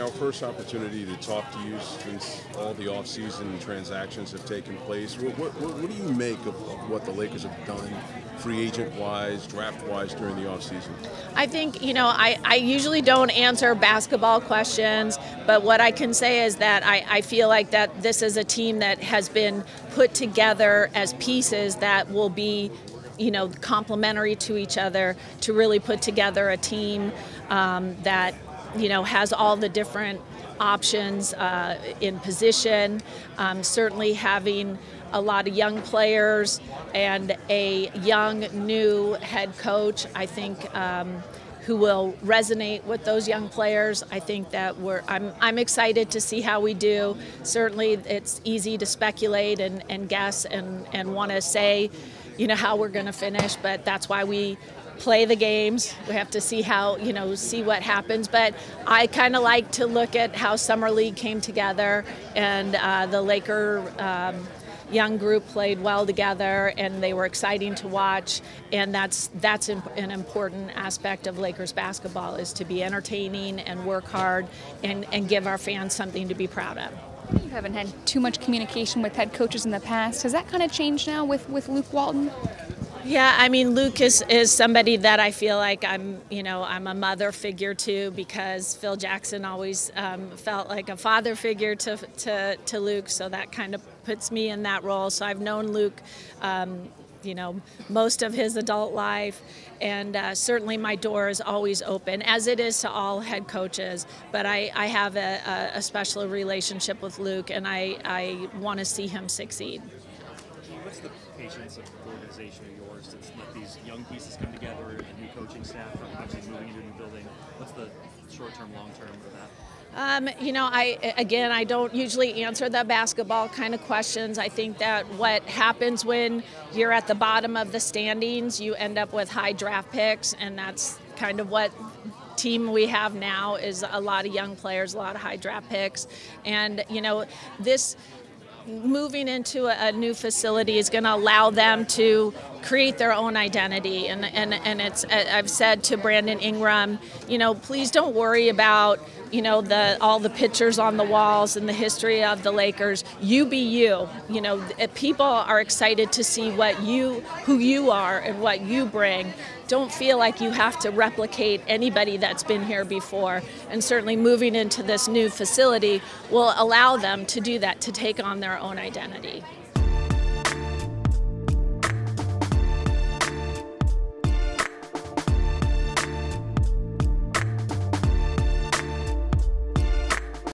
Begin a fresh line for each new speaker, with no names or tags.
our first opportunity to talk to you since all the off-season transactions have taken place. What do you make of what the Lakers have done, free agent-wise, draft-wise, during the off-season?
I think, I usually don't answer basketball questions, but what I can say is that I feel like that this is a team that has been put together as pieces that will be complementary to each other to really put together a team that, has all the different options in position. Certainly having a lot of young players and a young new head coach, I think, who will resonate with those young players. I think that I'm excited to see how we do. Certainly it's easy to speculate and guess and want to say, how we're going to finish, but that's why we play the games. We have to see how, see what happens. But I kind of like to look at how Summer League came together, and the Laker young group played well together, and they were exciting to watch. And that's an important aspect of Lakers basketball, is to be entertaining and work hard and give our fans something to be proud of.
You haven't had too much communication with head coaches in the past. Has that kind of changed now with Luke Walton?
Yeah, I mean, Luke is somebody that I feel like I'm a mother figure to, because Phil Jackson always felt like a father figure to Luke, so that kind of puts me in that role. So I've known Luke, most of his adult life, and certainly my door is always open, as it is to all head coaches. But I have a special relationship with Luke, and I want to see him succeed.
What's the patience of the organization of yours to let these young pieces come together, a new coaching staff, obviously moving into a new building? What's the short-term, long-term of that?
I don't usually answer the basketball kind of questions. I think that what happens when you're at the bottom of the standings, you end up with high draft picks, and that's kind of what team we have now, is a lot of young players, a lot of high draft picks. And, this moving into a new facility is going to allow them to create their own identity. And I've said to Brandon Ingram, please don't worry about all the pictures on the walls and the history of the Lakers. You be you. People are excited to see who you are and what you bring. Don't feel like you have to replicate anybody that's been here before. And certainly moving into this new facility will allow them to do that, to take on their own identity.